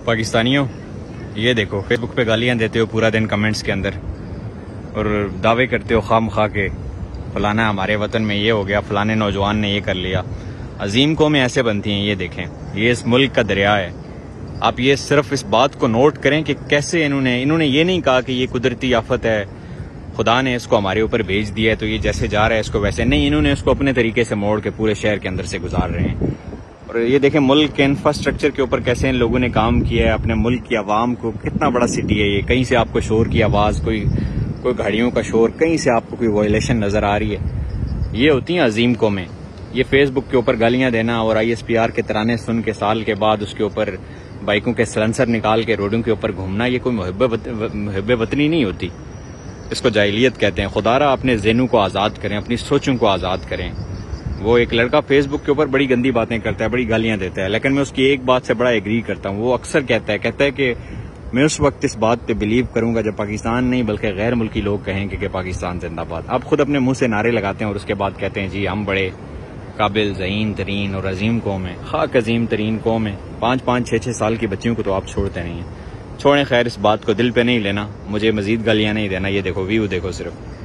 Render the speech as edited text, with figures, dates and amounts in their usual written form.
पाकिस्तानियों, ये देखो फेसबुक पे गालियां देते हो पूरा दिन कमेंट्स के अंदर और दावे करते हो खामखा के फलाना हमारे वतन में ये हो गया, फलाने नौजवान ने ये कर लिया। अजीम कौमें ऐसे बनती हैं। ये देखें, ये इस मुल्क का दरिया है। आप ये सिर्फ इस बात को नोट करें कि कैसे इन्होंने ये नहीं कहा कि ये कुदरती आफत है, खुदा ने इसको हमारे ऊपर भेज दिया है तो ये जैसे जा रहा है इसको वैसे नहीं, इन्होंने इसको अपने तरीके से मोड़ के पूरे शहर के अंदर से गुजार रहे हैं। और ये देखें मुल्क के इंफ्रास्ट्रक्चर के ऊपर कैसे इन लोगों ने काम किया है, अपने मुल्क की आवाम को। कितना बड़ा सिटी है ये, कहीं से आपको शोर की आवाज़, कोई घड़ियों का शोर, कहीं से आपको कोई वायलेशन नज़र आ रही है। ये होती हैं अजीम कौमें। ये फेसबुक के ऊपर गालियां देना और ISPR के तराने सुन के साल के बाद उसके ऊपर बाइकों के सलेंसर निकाल के रोडों के ऊपर घूमना, ये कोई मुहब्बे वतनी नहीं होती। इसको जाहिलियत कहते हैं। खुदारा अपने ज़हनों को आज़ाद करें, अपनी सोचों को आज़ाद करें। वो एक लड़का फेसबुक के ऊपर बड़ी गंदी बातें करता है, बड़ी गालियां देता है, लेकिन मैं उसकी एक बात से बड़ा एग्री करता हूँ। वो अक्सर कहता है कि मैं उस वक्त इस बात पे बिलीव करूंगा जब पाकिस्तान नहीं बल्कि गैर मुल्की लोग कहेंगे कि पाकिस्तान जिंदाबाद। आप खुद अपने मुंह से नारे लगाते हैं और उसके बाद कहते हैं जी हम बड़े काबिल, ज़हीन तरीन और अजीम कौम है। खाक अजीम तरीन कौम है। 5-5, 6-6 साल की बच्चियों को तो आप छोड़ते नहीं हैं। छोड़ें, खैर इस बात को दिल पे नहीं लेना, मुझे मजीद गालियां नहीं देना। ये देखो व्यू देखो सिर्फ।